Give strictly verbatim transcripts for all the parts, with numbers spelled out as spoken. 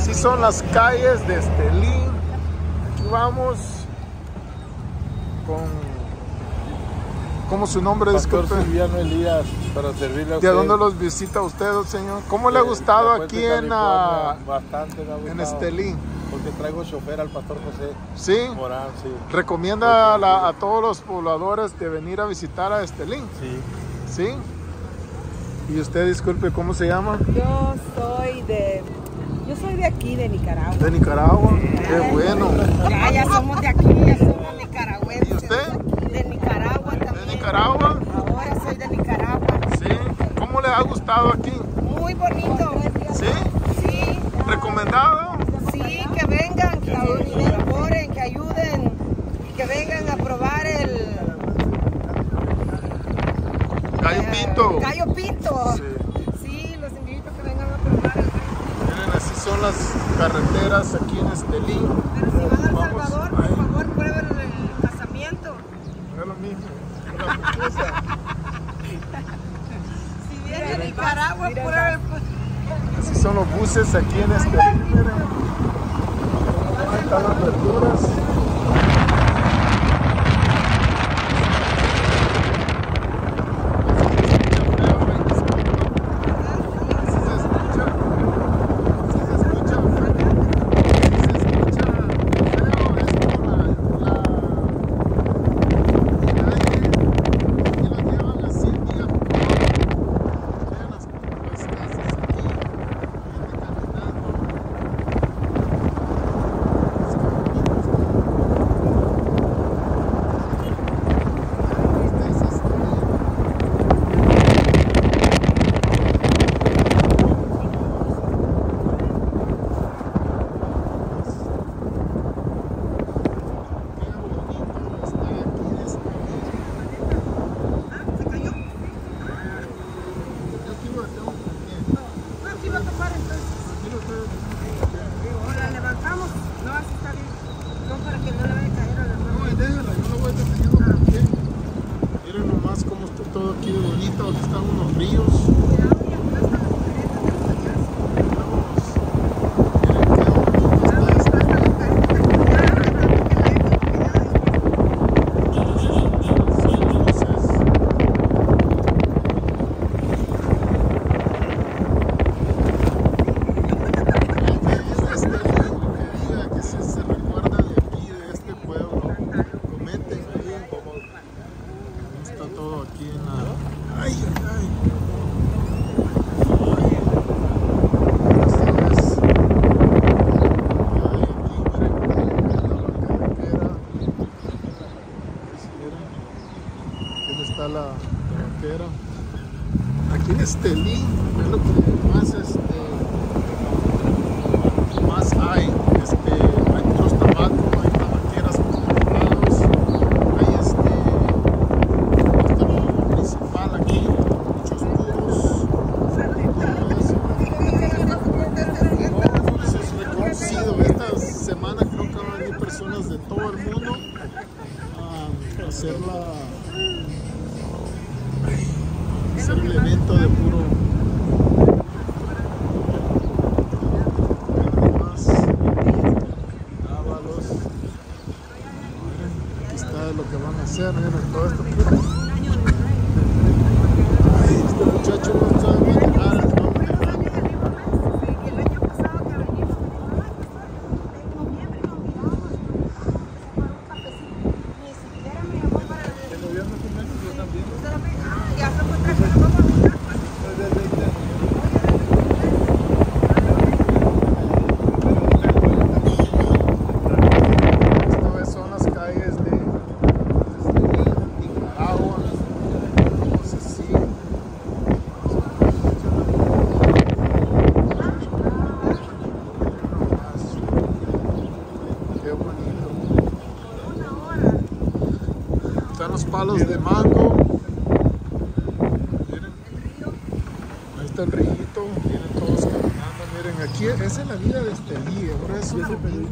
Así son las calles de Estelí. Aquí vamos con... ¿Cómo su nombre? Pastor Disculpe. Silviano Elías, para servirle a usted. ¿De dónde los visita usted, señor? ¿Cómo le ha gustado aquí en, uh, Bastante me ha gustado, en Estelí? Porque traigo chofer al Pastor José ¿Sí? Morán, sí. ¿Recomienda a, la, a todos los pobladores de venir a visitar a Estelí? Sí. ¿Sí? Y usted, disculpe, ¿cómo se llama? Yo soy de... Yo soy de aquí, de Nicaragua. De Nicaragua. Qué bueno. Ya, ya somos de aquí, ya somos nicaragüenses. ¿Y usted? De Nicaragua también. ¿De Nicaragua? Ahora soy de Nicaragua. Sí. ¿Cómo le ha gustado aquí? Muy bonito. ¿Sí? Sí. ¿Recomendado? Sí, que vengan, que colaboren, que ayuden, que vengan a probar el... Gallo Pinto. Gallo Pinto. Sí. Sí, los invito a que vengan a probar el... Miren, así son las carreteras aquí en Estelí. Pero si van a El Vamos. Salvador, por Ay. favor, prueben el casamiento. Es lo mismo. La pupusa. Si vienen a Nicaragua, prueben... Así son los buses aquí en Estelí. Miren. Ahí están las verduras. Miren nomás cómo está todo aquí de bonito, aquí están unos ríos. Todo aquí en la... ¡Ay, ay, ay! Aquí está la carretera. Aquí en Estelí es lo que más, este, más hay. Este, hay muchos tabacos, hay tabaqueras por todos lados. Hay este... principal aquí, muchos tubos. Eso es reconocido. Esta semana creo que van a venir personas de todo el mundo a hacer la hacer el evento de puro más ábalos. Aquí está lo que van a hacer, miren todo esto. Este muchacho no sabe manejar, no manejando. El gobierno de México también. Ya somos tres personas. Estas son las calles de Nicaragua. No sé si qué bonito. Están los palos de mango. Miren. Ahí está el rillito. Vienen todos caminando. Miren, aquí esa es la vida de Estelí. Ahora es una vida.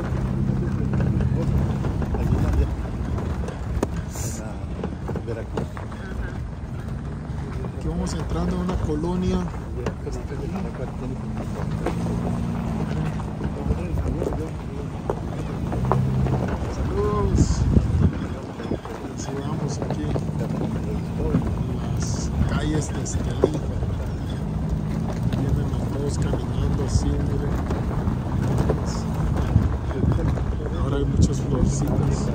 Aquí vamos entrando a una colonia. Estelí. viniendo así, miren. Ahora hay muchas florcitas.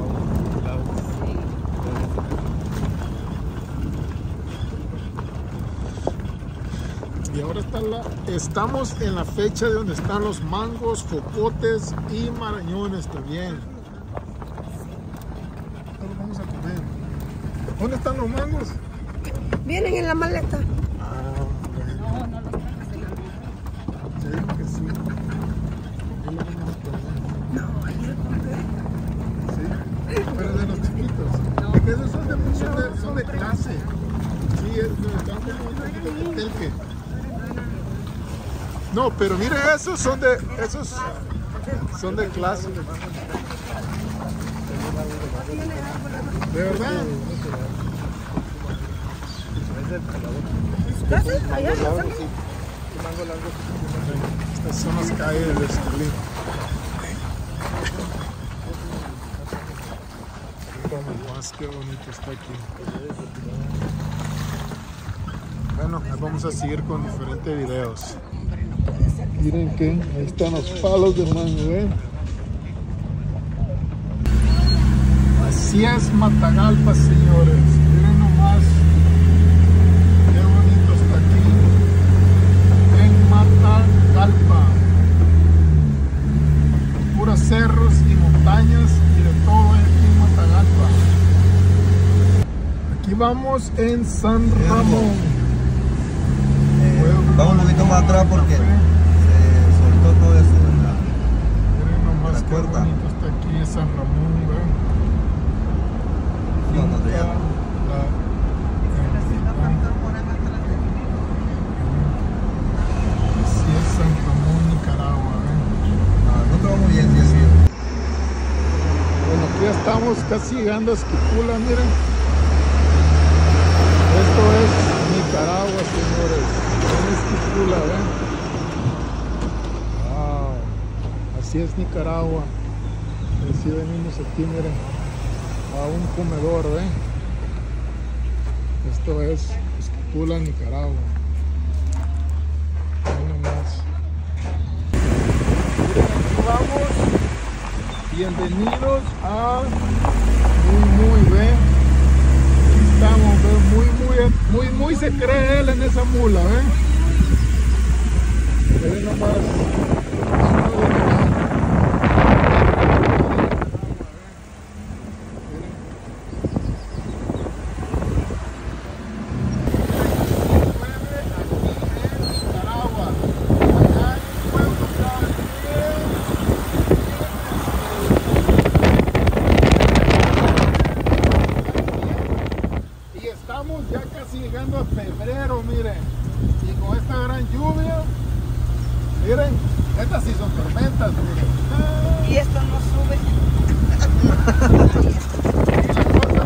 Y ahora está la, estamos en la fecha de donde están los mangos, jocotes y marañones también. Ahora vamos a comer. ¿Dónde están los mangos? Vienen en la maleta. Ah, bueno. No, no los trajes en la mesa. Se dijo que sí. Ahí lo vamos a probar. No, ayer compré. Sí, pero de los chiquitos. Es que esos son de, son de, son de clase. Sí, es de, están como un poquito de telque. No, pero mire, esos son de, esos son de clase. ¿De verdad? ¿Estás allá? Estas son las calles de Estelí. Más que bonito está aquí. Bueno, vamos a seguir con diferentes videos. Miren que ahí están los palos de mango, ¿eh? Así es Matagalpa, señores. Miren nomás qué bonito está aquí en Matagalpa. Puros cerros y montañas y de todo aquí en Matagalpa. Aquí vamos en San Ramón. Vamos un poquito más atrás porque se soltó todo eso en la, Miren nomás la qué puerta. bonito está aquí en San Ramón, ¿verdad? No, no te Está llama. la- Así es San Ramón, Nicaragua, ¿eh? No, no te vamos bien, sí, sí. Bueno, aquí ya estamos casi llegando a Esquipula, miren. Esto es Nicaragua, señores. En Esquipula, ¿ven? Wow. Así es Nicaragua. Así venimos aquí, miren, a un comedor, ¿ven? Esto es Esquipula, Nicaragua. Ahí nomás. Miren, aquí vamos. Bienvenidos a Muy Muy, ¿ven? Aquí estamos, ¿ven? Muy, muy, muy, muy se cree él en esa mula, ¿ven? Miren nomás. Y estamos ya casi llegando a febrero, miren. Y con esta gran lluvia, miren, estas sí son tormentas, miren. Ah, Y esto no sube. y la cosa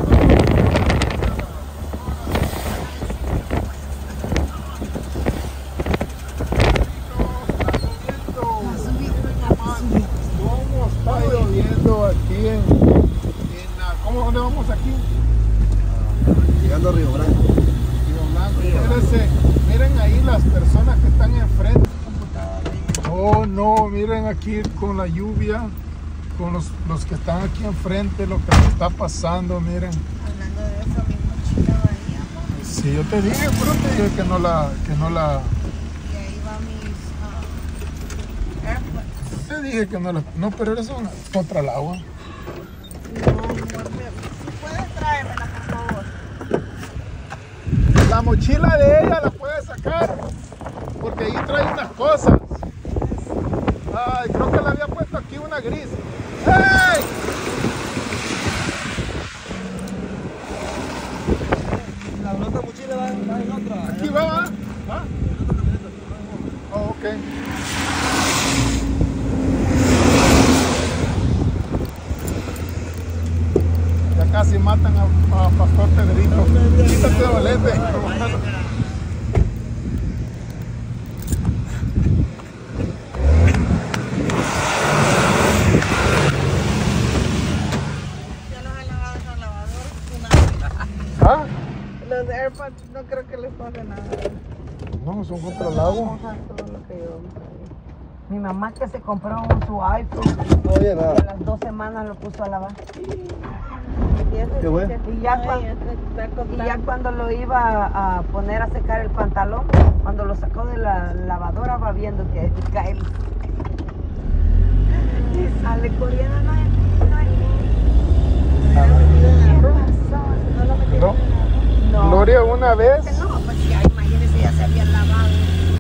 ¿cómo está lloviendo aquí en, en la- ¿cómo, dónde vamos aquí? Llegando a Río Branco. Río Blanco. Espérense, miren ahí las personas que están enfrente. Oh no, miren aquí con la lluvia, con los, los que están aquí enfrente, lo que está pasando, miren. Hablando de eso, mi mochila varía, ¿no? Sí, yo te dije, pero te dije que no la, que no la, Y ahí va mis ah, AirPods. te dije que no la, no, pero eres una, contra el agua. No, amor, me- si puedes traérmela, por favor. La mochila de ella la puedes sacar, porque ahí trae unas cosas. Ay, creo que le había puesto aquí una gris. ¡Hey! La otra mochila va, va en otra. Aquí va, va. ¿Va? Oh, ok. Ya casi matan a, a Pastor Pedrito. Quítate de valente. Ya los he lavado en el lavador una vez. ¿Ah? Los de AirPods no creo que les pase nada. No, son contra el agua. Vamos a todo lo que llevamos ahí. Mi mamá que se compró un, su iPhone Oye, y a nada. las dos semanas lo puso a lavar. Y ese Qué sí bueno. que- Y ya Ay, cuando- ese está Y contando. ya cuando lo iba a, a poner a secar el pantalón, cuando lo sacó de la lavadora va viendo que cae. Y sale corriendo, no es, no es. No lo metieron No. en el agua. No. Gloria una vez